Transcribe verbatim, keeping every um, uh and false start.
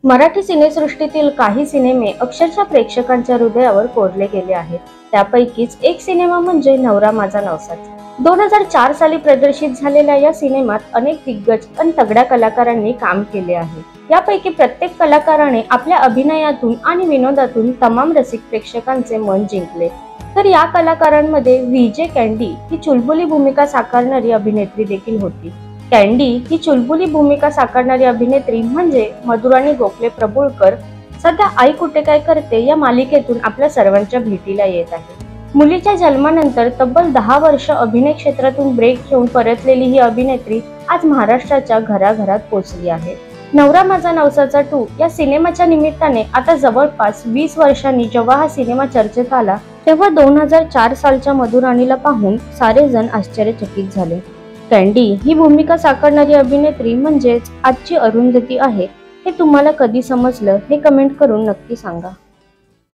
मराठी सिनेसृष्टीतील काही सिनेमे अक्षरशः प्रेक्षकांच्या हृदयावर कोरले गेले आहेत. त्यापैकीच एक सिनेमा म्हणजे नवरा माझा नवसाच. दोन हजार चार साली प्रदर्शित झालेल्या या सिनेमात अनेक दिग्गज आणि तगड्या कलाकारांनी काम केले आहे. यापैकी प्रत्येक कलाकाराने आपल्या अभिनयातून आणि विनोदातून तमाम रसिक प्रेक्षकांचे मन जिंकले. तर या कलाकारांमध्ये विजय कँडी ही चुलबुली भूमिका साकारणारी अभिनेत्री देखील होती. कँडी ही चुलबुली भूमिका साकारणारी अभिनेत्री म्हणजे मधुराणी गोखले प्रभुळकर सध्या आई कुठे काय करते या मालिकेतून आपल्या सर्वांच्या भेटीला येत आहे. मुलीच्या जन्मानंतर तब्बल दहा वर्ष अभिनय क्षेत्रातून ब्रेक घेऊन परतलेली ही अभिनेत्री आज महाराष्ट्राच्या घराघरात पोहोचली आहे. नवरा माझा नवसाचा टू या सिनेमाच्या निमित्ताने आता जवळपास वीस वर्षांनी जेव्हा हा सिनेमा चर्चेत आला तेव्हा दोन हजार चार सालच्या मधुराणीला पाहून सारेजण आश्चर्यचकित झाले. कँडी ही भूमिका साकारणारी अभिनेत्री म्हणजेच आजची अरुंधती आहे हे तुम्हाला कधी समजलं हे कमेंट करून नक्की सांगा.